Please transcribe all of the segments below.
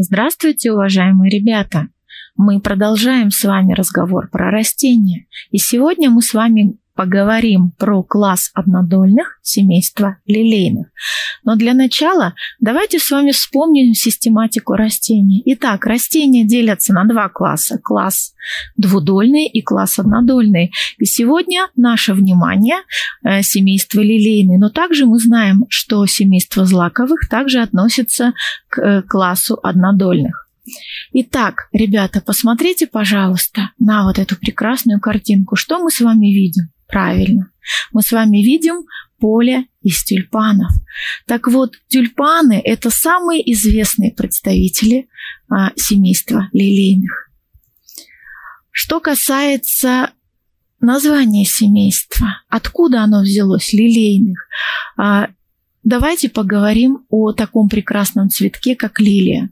Здравствуйте, уважаемые ребята! Мы продолжаем с вами разговор про растения. И сегодня мы с вами поговорим про класс однодольных семейства лилейных. Но для начала давайте с вами вспомним систематику растений. Итак, растения делятся на два класса. Класс двудольный и класс однодольный. И сегодня наше внимание семейство лилейные. Но также мы знаем, что семейство злаковых также относится к классу однодольных. Итак, ребята, посмотрите, пожалуйста, на вот эту прекрасную картинку. Что мы с вами видим? Правильно, мы с вами видим поле из тюльпанов. Так вот, тюльпаны – это самые известные представители семейства лилейных. Что касается названия семейства, откуда оно взялось, лилейных, давайте поговорим о таком прекрасном цветке, как лилия.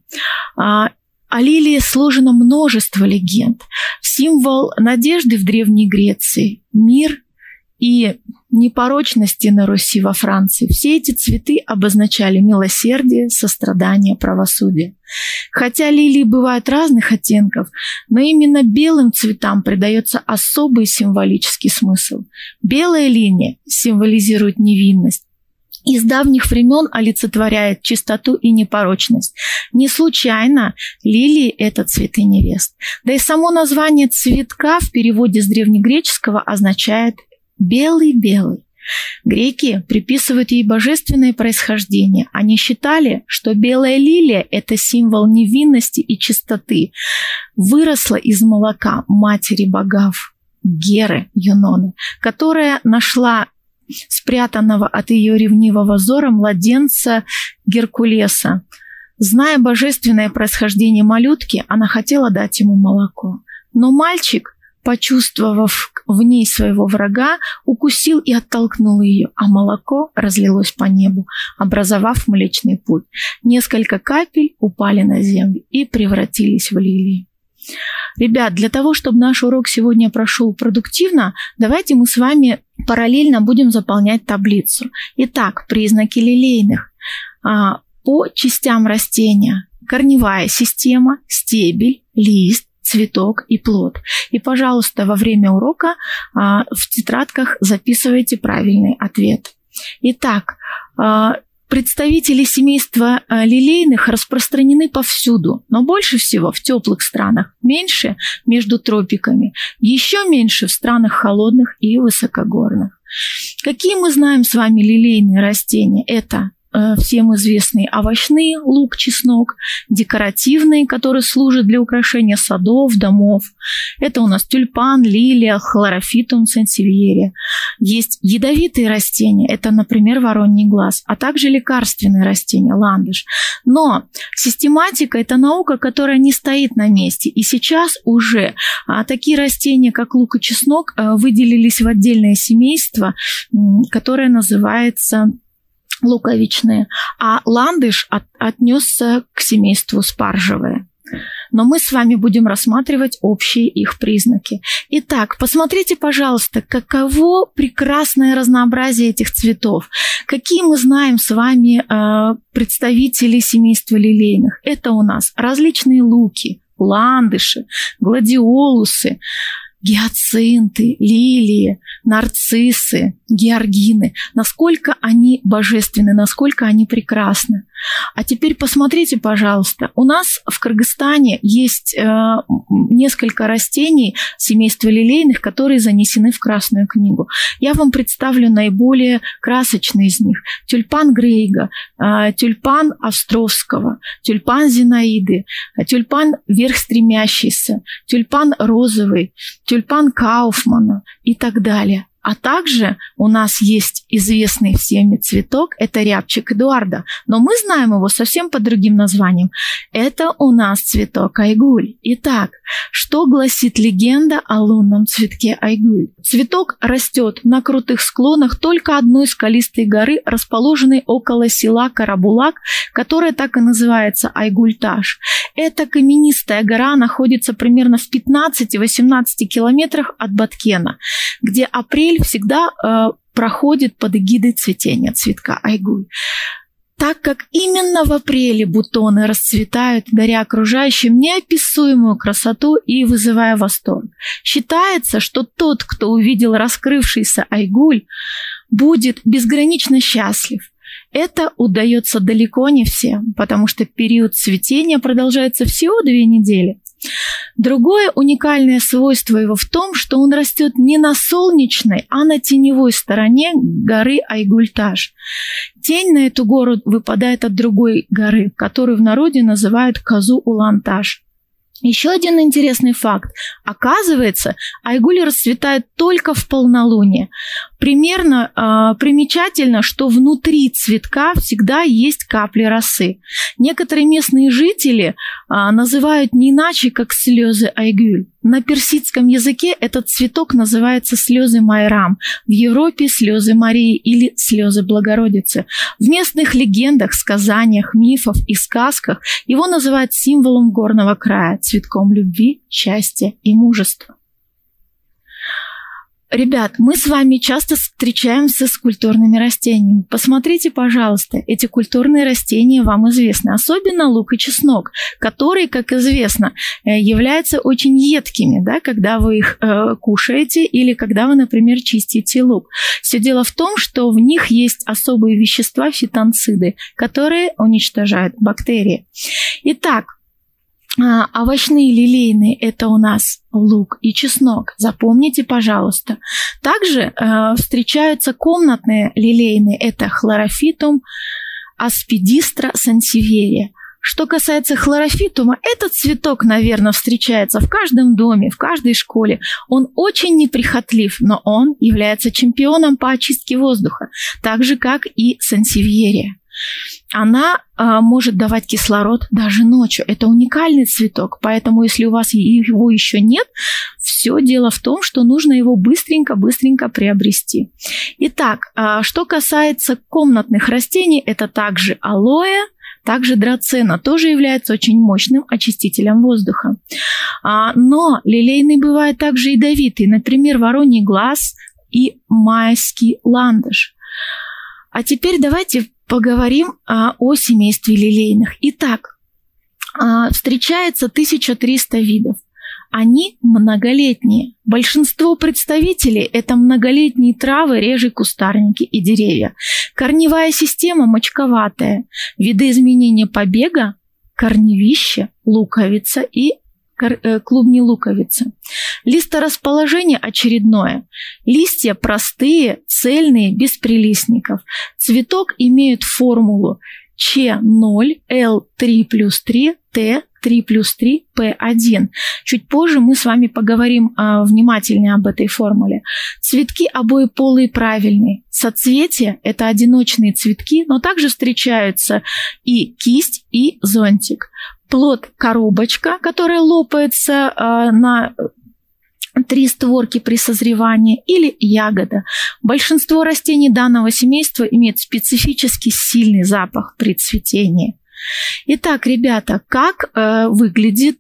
О лилии сложено множество легенд. Символ надежды в Древней Греции, мир и непорочности на Руси, во Франции. Все эти цветы обозначали милосердие, сострадание, правосудие. Хотя лилии бывают разных оттенков, но именно белым цветам придается особый символический смысл. Белая линия символизирует невинность. Из давних времен олицетворяет чистоту и непорочность. Не случайно лилии – это цветы невест. Да и само название цветка в переводе с древнегреческого означает «белый-белый». Греки приписывают ей божественное происхождение. Они считали, что белая лилия – это символ невинности и чистоты. Выросла из молока матери богов Геры, Юноны, которая нашла спрятанного от ее ревнивого взора младенца Геркулеса. Зная божественное происхождение малютки, она хотела дать ему молоко. Но мальчик, почувствовав в ней своего врага, укусил и оттолкнул ее, а молоко разлилось по небу, образовав Млечный Путь. Несколько капель упали на землю и превратились в лилии. Ребят, для того, чтобы наш урок сегодня прошел продуктивно, давайте мы с вами параллельно будем заполнять таблицу. Итак, признаки лилейных. По частям растения: корневая система, стебель, лист, цветок и плод. И, пожалуйста, во время урока в тетрадках записывайте правильный ответ. Итак, представители семейства лилейных распространены повсюду, но больше всего в теплых странах, меньше между тропиками, еще меньше в странах холодных и высокогорных. Какие мы знаем с вами лилейные растения? Это всем известные овощные, лук, чеснок, декоративные, которые служат для украшения садов, домов. Это у нас тюльпан, лилия, хлорофитум, сансевьерия. Есть ядовитые растения, это, например, вороний глаз, а также лекарственные растения, ландыш. Но систематика – это наука, которая не стоит на месте. И сейчас уже такие растения, как лук и чеснок, выделились в отдельное семейство, которое называется луковичные, а ландыш отнесся к семейству спаржевые. Но мы с вами будем рассматривать общие их признаки. Итак, посмотрите, пожалуйста, каково прекрасное разнообразие этих цветов. Какие мы знаем с вами представители семейства лилейных? Это у нас различные луки, ландыши, гладиолусы, гиацинты, лилии, нарциссы, георгины. Насколько они божественны, насколько они прекрасны. А теперь посмотрите, пожалуйста, у нас в Кыргызстане есть несколько растений семейства лилейных, которые занесены в Красную книгу. Я вам представлю наиболее красочные из них. Тюльпан Грейга, тюльпан Островского, тюльпан Зинаиды, тюльпан Верхстремящийся, тюльпан Розовый, тюльпан Кауфмана и так далее. А также у нас есть известный всеми цветок, это рябчик Эдуарда, но мы знаем его совсем под другим названием. Это у нас цветок айгуль. Итак, что гласит легенда о лунном цветке айгуль? Цветок растет на крутых склонах только одной скалистой горы, расположенной около села Карабулак, которая так и называется Айгуль-Таш. Эта каменистая гора находится примерно в 15-18 километрах от Баткена, где апрель всегда проходит под эгидой цветения цветка айгуль. так как именно в апреле бутоны расцветают, даря окружающим неописуемую красоту и вызывая восторг. Считается, что тот, кто увидел раскрывшийся айгуль, будет безгранично счастлив. Это удается далеко не всем, потому что период цветения продолжается всего 2 недели. Другое уникальное свойство его в том, что он растет не на солнечной, а на теневой стороне горы Айгуль-Таш. Тень на эту гору выпадает от другой горы, которую в народе называют Казу-Улан-Таш. Еще один интересный факт. Оказывается, айгуль расцветает только в полнолуние. Примечательно, что внутри цветка всегда есть капли росы. Некоторые местные жители называют не иначе, как слезы айгуль. На персидском языке этот цветок называется слезы Майрам, в Европе слезы Марии или слезы Богородицы. В местных легендах, сказаниях, мифах и сказках его называют символом горного края, цветком любви, счастья и мужества. Ребят, мы с вами часто встречаемся с культурными растениями. Посмотрите, пожалуйста, эти культурные растения вам известны. Особенно лук и чеснок, которые, как известно, являются очень едкими, да, когда вы их кушаете или когда вы, например, чистите лук. Все дело в том, что в них есть особые вещества, фитонциды, которые уничтожают бактерии. Итак, овощные лилейные – это у нас лук и чеснок. Запомните, пожалуйста. Также встречаются комнатные лилейные – это хлорофитум, аспидистра, сансеверия. Что касается хлорофитума, этот цветок, наверное, встречается в каждом доме, в каждой школе. Он очень неприхотлив, но он является чемпионом по очистке воздуха, так же, как и сансеверия. Она может давать кислород даже ночью. Это уникальный цветок, поэтому если у вас его еще нет, все дело в том, что нужно его быстренько приобрести. Итак, что касается комнатных растений, это также алоэ, также драцена, тоже является очень мощным очистителем воздуха. Но лилейный бывает также ядовитый, например, вороний глаз и майский ландыш. А теперь давайте поговорим о семействе лилейных. Итак, встречается 1300 видов. Они многолетние. Большинство представителей – это многолетние травы, реже кустарники и деревья. Корневая система мочковатая. Видоизменения побега – корневище, луковица и клубни луковицы. Листорасположение очередное. Листья простые, цельные, без прилистников. Цветок имеет формулу Ч0, Л3+3, Т3+3, П1. Чуть позже мы с вами поговорим внимательнее об этой формуле. Цветки обоеполые правильные. Соцветия – это одиночные цветки, но также встречаются и кисть, и зонтик. Плод – коробочка, которая лопается на 3 створки при созревании, или ягода. Большинство растений данного семейства имеют специфически сильный запах при цветении. Итак, ребята, как выглядит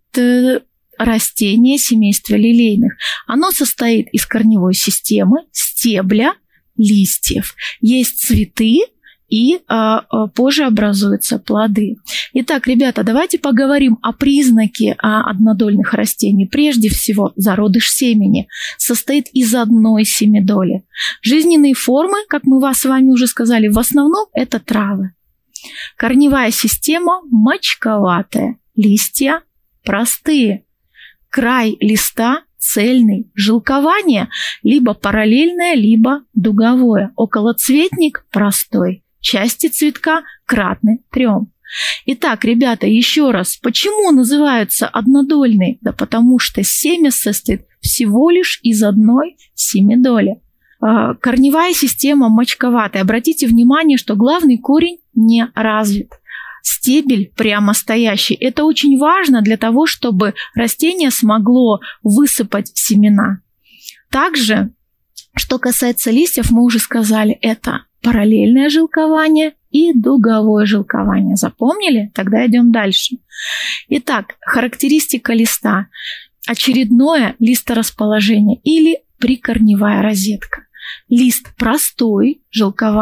растение семейства лилейных? Оно состоит из корневой системы, стебля, листьев. Есть цветы, и позже образуются плоды. Итак, ребята, давайте поговорим о признаке однодольных растений. Прежде всего, зародыш семени состоит из одной семидоли. Жизненные формы, как мы с вами уже сказали, в основном это травы. Корневая система мочковатая, листья простые, край листа цельный, жилкование либо параллельное, либо дуговое, околоцветник простой. Части цветка кратны 3. Итак, ребята, еще раз, почему называются однодольные? Да потому что семя состоит всего лишь из одной семидоли. Корневая система мочковатая. Обратите внимание, что главный корень не развит. Стебель прямо стоящий. Это очень важно для того, чтобы растение смогло высыпать семена. Также, что касается листьев, мы уже сказали, это параллельное жилкование и дуговое жилкование. Запомнили? Тогда идем дальше. Итак, характеристика листа. Очередное листорасположение или прикорневая розетка. Лист простой, жилкование,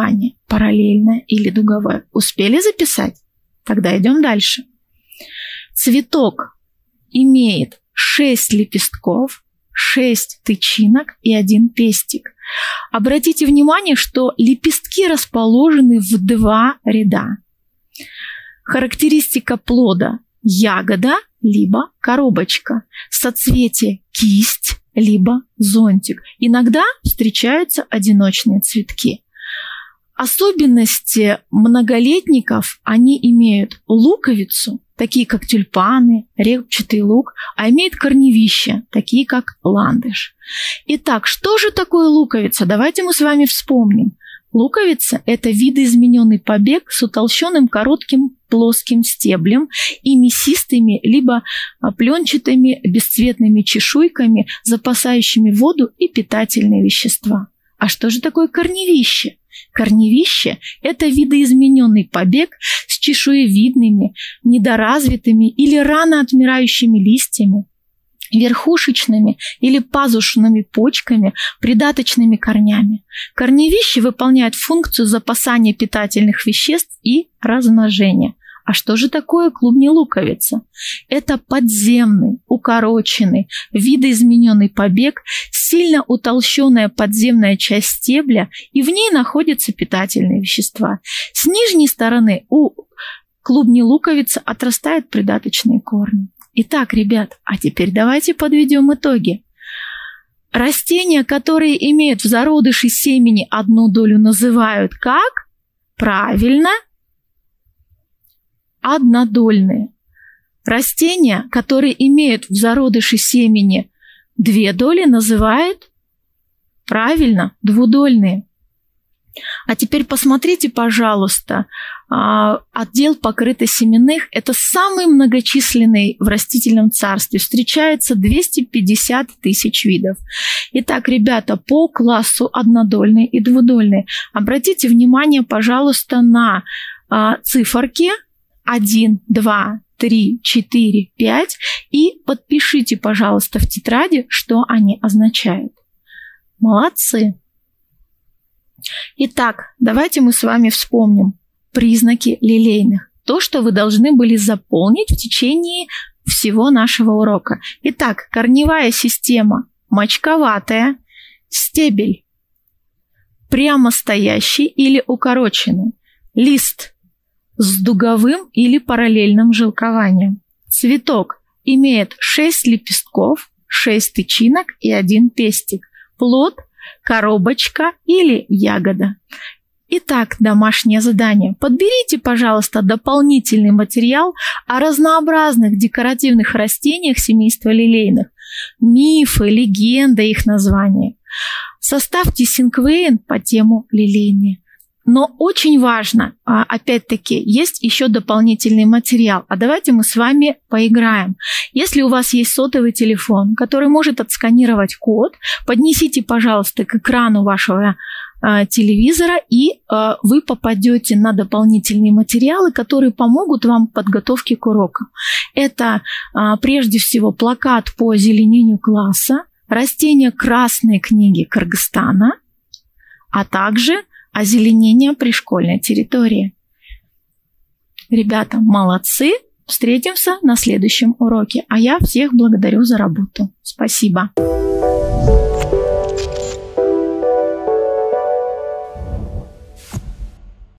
параллельное или дуговое. Успели записать? Тогда идем дальше. Цветок имеет 6 лепестков, 6 тычинок и 1 пестик. Обратите внимание, что лепестки расположены в 2 ряда. Характеристика плода – ягода, либо коробочка. Соцветие – кисть, либо зонтик. Иногда встречаются одиночные цветки. Особенности многолетников: они имеют луковицу, такие как тюльпаны, репчатый лук, а имеют корневища, такие как ландыш. Итак, что же такое луковица? Давайте мы с вами вспомним. Луковица – это видоизмененный побег с утолщенным коротким плоским стеблем и мясистыми либо пленчатыми бесцветными чешуйками, запасающими воду и питательные вещества. А что же такое корневище? Корневище – это видоизмененный побег с чешуевидными, недоразвитыми или рано отмирающими листьями, верхушечными или пазушными почками, придаточными корнями. Корневище выполняет функцию запасания питательных веществ и размножения. А что же такое клубнелуковица? Это подземный, укороченный, видоизмененный побег, сильно утолщенная подземная часть стебля, и в ней находятся питательные вещества. С нижней стороны у клубнелуковицы отрастают придаточные корни. Итак, ребят, а теперь давайте подведем итоги. Растения, которые имеют в зародыше семени 1 долю, называют как? Правильно, однодольные. Растения, которые имеют в зародыше семени 2 доли, называют, правильно, двудольные. А теперь посмотрите, пожалуйста, отдел покрытосеменных – это самый многочисленный в растительном царстве. Встречается 250 тысяч видов. Итак, ребята, по классу однодольные и двудольные обратите внимание, пожалуйста, на циферки 1, 2, 3, 4, 5 и подпишите, пожалуйста, в тетради, что они означают. Молодцы! Итак, давайте мы с вами вспомним признаки лилейных. То, что вы должны были заполнить в течение всего нашего урока. Итак, корневая система мочковатая, стебель прямостоящий или укороченный, лист с дуговым или параллельным жилкованием. Цветок имеет 6 лепестков, 6 тычинок и 1 пестик. Плод – коробочка или ягода. Итак, домашнее задание. Подберите, пожалуйста, дополнительный материал о разнообразных декоративных растениях семейства лилейных. Мифы, легенды, их названия. Составьте синквейн по тему лилейные. Но очень важно, опять-таки, есть еще дополнительный материал. А давайте мы с вами поиграем. Если у вас есть сотовый телефон, который может отсканировать код, поднесите, пожалуйста, к экрану вашего телевизора, и вы попадете на дополнительные материалы, которые помогут вам в подготовке к уроку. Это прежде всего плакат по озеленению класса, растения Красной книги Кыргызстана, а также озеленение пришкольной территории. Ребята, молодцы! Встретимся на следующем уроке. А я всех благодарю за работу. Спасибо!